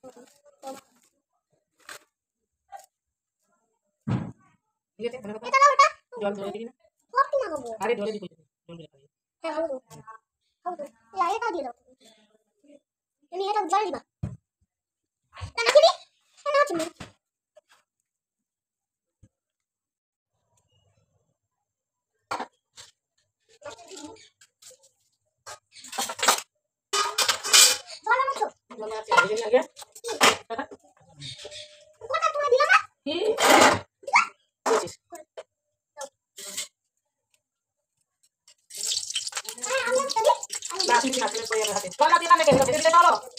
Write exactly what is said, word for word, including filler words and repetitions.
ঠিক আছে এটা না ওটা জল ধরে দিবি না সব কি লাগাবো আরে ধরে দিবি জল ধরে খাবি হ্যাঁ হলো হলো এই এটা দিয়ে দাও তুমি এটা জল দিবা না না দিবি না আছে না জল আছে জল আছে এই লাগে কোটা তুমি দিলা না কি Nah, sini, nah, sini, saya lihat. Kalau nanti nanti kita bisa taruh.